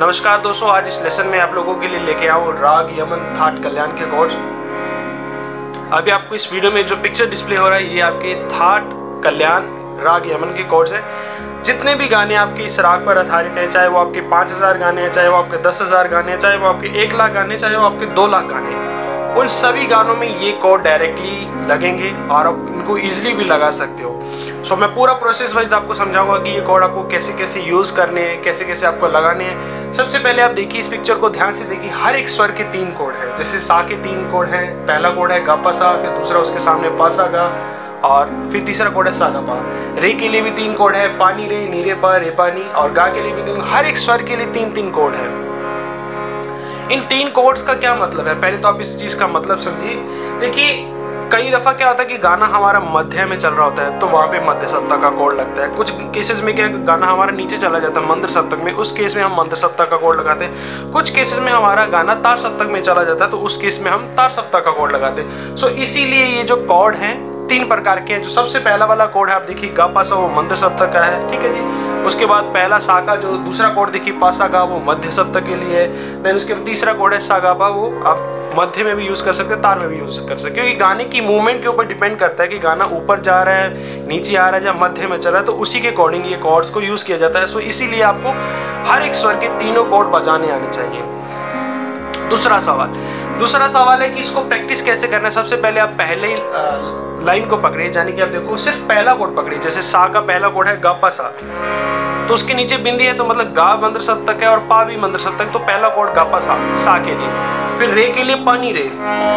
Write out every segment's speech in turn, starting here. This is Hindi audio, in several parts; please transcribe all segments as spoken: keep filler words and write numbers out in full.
नमस्कार दोस्तों, आज इस लेसन में आप लोगों के लिए लेके आऊँ राग यमन थाट कल्याण के कॉर्ड्स। अभी आपको इस वीडियो में जो पिक्चर डिस्प्ले हो रहा है ये आपके थाट कल्याण राग यमन के कॉर्ड्स हैं। जितने भी गाने आपके इस राग पर आधारित हैं, चाहे वो आपके पाँच हज़ार गाने हैं, चाहे वो आपके दस हज़ार गाने हैं, चाहे वो आपके एक लाख गाने, चाहे वो आपके दो लाख गाने हैं, उन सभी गानों में ये कॉर्ड डायरेक्टली लगेंगे और आप इनको ईजिली भी लगा सकते हो। सो so, मैं पूरा प्रोसेस वाइज आपको समझाऊंगा कि ये कॉर्ड आपको कैसे कैसे यूज़ करने हैं, कैसे कैसे आपको लगाने हैं। सबसे पहले आप देखिए, इस पिक्चर को ध्यान से देखिए, हर एक स्वर के तीन कोड हैं। जैसे सा के तीन कोड हैं, पहला कोड है गा पा सा, फिर दूसरा उसके सामने पा सा गा, और फिर तीसरा कोड है सा गा पा। रे के लिए भी तीन कोड है, पानी रे, नी रे पा, रे पानी, और गा के लिए भी तीन। हर एक स्वर के लिए तीन तीन कोड है। इन तीन कोड्स का क्या मतलब है, पहले तो आप इस चीज का मतलब समझिए। देखिए, कई दफा क्या होता है कि गाना हमारा मध्य में चल रहा होता है तो वहाँ पे मध्य सप्तक का कोड लगता है। कुछ केसेस में क्या गाना हमारा नीचे चला जाता है मंद्र सप्तक में, उस केस में हम मंद्र सप्तक का कोड लगाते हैं। कुछ केसेस में हमारा गाना तार सप्तक में चला जाता है तो उस केस में हम तार सप्तक का कोड लगाते हैं। सो इसीलिए ये जो कोड हैं तीन प्रकार के हैं। जो सबसे पहला वाला कोड है आप देखिए गा पा सा, वो मंद्र सप्तक का है, ठीक है जी। उसके बाद पहला सा का जो दूसरा कोड देखिए पा सा गा, वो मध्य सप्तक के लिए है। देन उसके बाद तीसरा कोड है सा गा पा, वो आप मध्य में भी यूज कर सकते हैं, तार में भी यूज कर सकते हैं, क्योंकि गाने की मूवमेंट के ऊपर डिपेंड करता है कि गाना ऊपर जा रहा है, नीचे आ रहा है, या मध्य में चल रहा है, तो उसी के अकॉर्डिंग ये कॉर्ड्स को यूज किया जाता है। सो इसीलिए आपको हर एक स्वर के तीनों कॉर्ड बजाने आने चाहिए। दूसरा सवाल दूसरा सवाल है कि इसको प्रैक्टिस कैसे करना है। सबसे पहले आप पहले ही लाइन को पकड़िए, यानी कि आप देखो सिर्फ पहला कोड पकड़िए। जैसे सा का पहला कोड है गा पा सा, तो उसके नीचे बिंदी है तो मतलब गा मंद्र सप्तक है और पा भी मंद्र सप्तक, तो पहला कोड गा पा सा, सा के लिए। फिर रे के लिए पानी रे,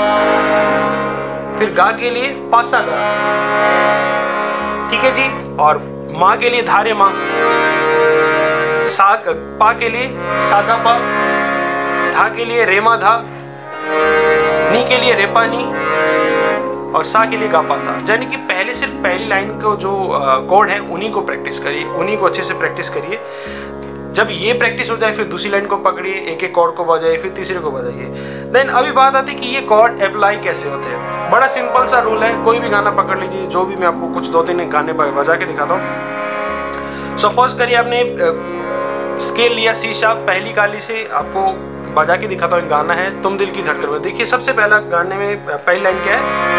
फिर गा के लिए पा सा गा, ठीक है जी। और माँ के लिए धारे माँ, सा पा के लिए सा गा पा, धा के लिए रे मा धा, नी के लिए रे पा नी, और सा के लिए गा पा सा। यानी कि पहले सिर्फ पहली लाइन को जो कोड है उन्हीं को प्रैक्टिस करिए, उन्हीं को अच्छे से प्रैक्टिस करिए। जब ये प्रैक्टिस हो जाए फिर दूसरी लाइन को पकड़िए, एक एक कॉर्ड को बजाइए, फिर तीसरे को बजाइए। देन अभी बात आती है कि ये कॉर्ड अप्लाई कैसे होते हैं। बड़ा सिंपल सा रूल है, कोई भी गाना पकड़ लीजिए, जो भी मैं आपको कुछ दो तीन गाने बजा के दिखाता हूँ। सपोज करिए आपने स्केल लिया सी शार्प, पहली काली से आपको बजा के दिखाता हूँ। एक गाना है तुम दिल की धड़कन में। देखिए सबसे पहला गाने में पहली लाइन क्या है,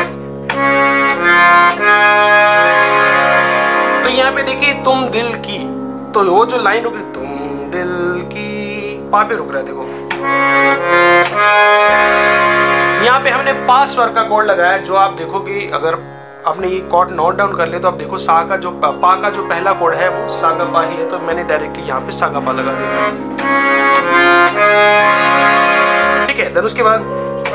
तो यहाँ पे देखिए तुम दिल की, तो वो जो लाइन रुक रही तुम दिल की, पा पे रुक रहा है। देखो यहाँ पे हमने पा स्वर का कोड लगाया, जो आप देखोगे अगर आपने ये कॉर्ड नोट डाउन कर ले तो आप देखो सा का जो पा का जो पहला कोड है वो सा गा पा ही है, तो मैंने डायरेक्टली यहाँ पे सा गा पा लगा दिया, ठीक है। देन उसके बाद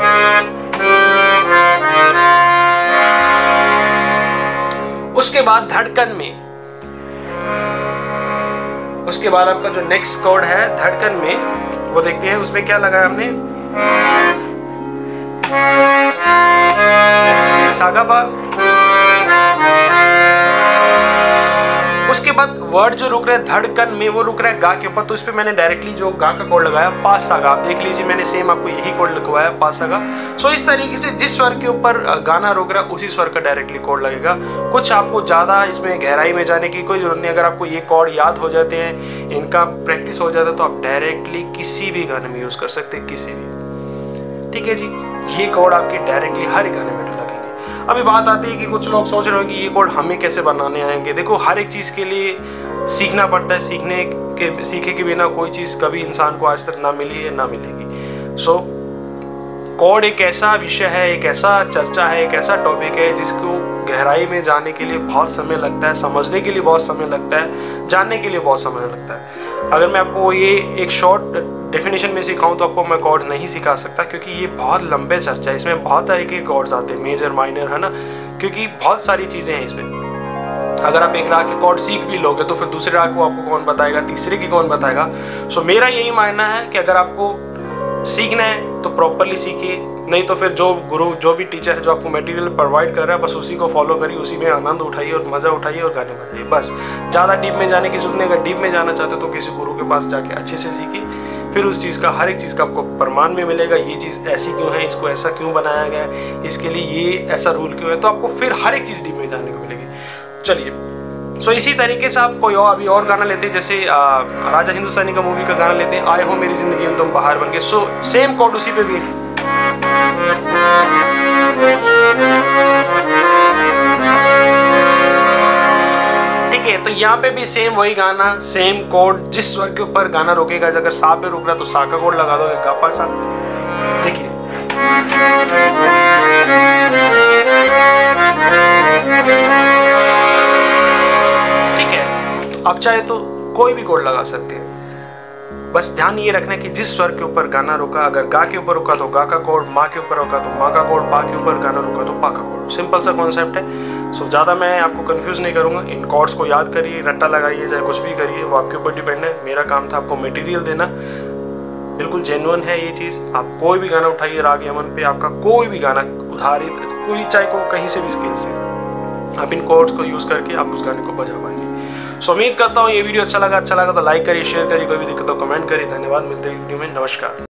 उसके बाद धड़कन में, उसके बाद आपका जो नेक्स्ट कोड है धड़कन में, वो देखते हैं उसमें क्या लगाया हमने, सागा पा। उसके बाद वर्ड जो रुक रहा है धड़कन में वो रुक रहा है गा के ऊपर, तो इस पे मैंने डायरेक्टली जो गा का कोड लगाया पा सा गा। आप देख लीजिए मैंने सेम आपको यही कोड लिखवाया पा सा गा। सो इस तरीके से जिस स्वर के ऊपर गाना रुक रहा है उसी स्वर का डायरेक्टली कोड लगेगा। कुछ आपको ज़्यादा इसमें गहराई में जाने की कोई जरूरत नहीं। अगर आपको ये कोड याद हो जाते हैं, इनका प्रैक्टिस हो जाता है, तो आप डायरेक्टली किसी भी गाने में यूज़ कर सकते हैं, किसी भी, ठीक है जी। ये कोड आपके डायरेक्टली हर एक गाने में लगेंगे। अभी बात आती है कि कुछ लोग सोच रहे हो कि ये कोड हमें कैसे बनाने आएंगे। देखो हर एक चीज़ के लिए सीखना पड़ता है, सीखने के सीखे के बिना कोई चीज़ कभी इंसान को आज तक ना मिली है ना मिलेगी। सो कोड एक ऐसा विषय है, एक ऐसा चर्चा है, एक ऐसा टॉपिक है जिसको गहराई में जाने के लिए बहुत समय लगता है, समझने के लिए बहुत समय लगता है, जानने के लिए बहुत समय लगता है। अगर मैं आपको ये एक शॉर्ट डेफिनेशन में सिखाऊं तो आपको मैं कॉर्ड्स नहीं सिखा सकता, क्योंकि ये बहुत लंबे चर्चा है। इसमें बहुत तरह के कॉर्ड्स आते हैं, मेजर माइनर, है ना, क्योंकि बहुत सारी चीज़ें हैं इसमें। अगर आप एक राग के कॉर्ड सीख भी लोगे तो फिर दूसरे राग को आपको कौन बताएगा, तीसरे की कौन बताएगा। सो मेरा यही मानना है कि अगर आपको सीखना है तो प्रॉपरली सीखिए, नहीं तो फिर जो गुरु जो भी टीचर है जो आपको मटेरियल प्रोवाइड कर रहा है बस उसी को फॉलो करिए, उसी में आनंद उठाइए और मज़ा उठाइए और गाने बजाइए बस। ज़्यादा डीप में जाने की जरूरत नहीं। अगर डीप में जाना चाहते हो तो किसी गुरु के पास जाके अच्छे से सीखिए, फिर उस चीज़ का हर एक चीज़ का आपको प्रमाण में मिलेगा। ये चीज़ ऐसी क्यों है, इसको ऐसा क्यों बनाया गया है, इसके लिए ये ऐसा रूल क्यों है, तो आपको फिर हर एक चीज़ डीप में जाने को मिलेगी। चलिए सो इसी तरीके से आप कोई और अभी और गाना लेते हैं, जैसे आ, राजा हिंदुस्तानी का मूवी का गाना लेते हैं, आए हो मेरी जिंदगी में तुम बाहर बन के। सो सेम कोड उसी पे भी है। ठीक है, तो यहाँ पे भी सेम वही गाना, सेम कोड, जिस स्वर के ऊपर गाना रोकेगा, अगर सा पे रुक रहा तो सा का कोड लगा दोगे, गा पा सा। देखिए ठीक है, आप चाहे तो कोई भी कोड लगा सकते हैं। बस ध्यान ये रखना है कि जिस स्वर के ऊपर गाना रुका, अगर गा के ऊपर रुका तो गा का कोड, माँ के ऊपर रुका तो माँ का कोड, पा के ऊपर गाना रुका तो पा का कोड। सिंपल सा कॉन्सेप्ट है। सो ज़्यादा मैं आपको कंफ्यूज नहीं करूँगा। इन कॉर्ड्स को याद करिए, रट्टा लगाइए, चाहे कुछ भी करिए, वो आपके ऊपर डिपेंड है। मेरा काम था आपको मटेरियल देना, बिल्कुल जेन्युइन है ये चीज़। आप कोई भी गाना उठाइए राग यमन पे, आपका कोई भी गाना उधारित, कोई चाहे को कहीं से भी स्केल से, आप इन कोड्स को यूज़ करके आप उस गाने को बजा पाएंगे। सो उम्मीद करता हूँ ये वीडियो अच्छा लगा। अच्छा लगा तो लाइक करिए, शेयर करिए, कोई भी दिक्कत हो कमेंट करिए। धन्यवाद, मिलते हैं वीडियो में। नमस्कार।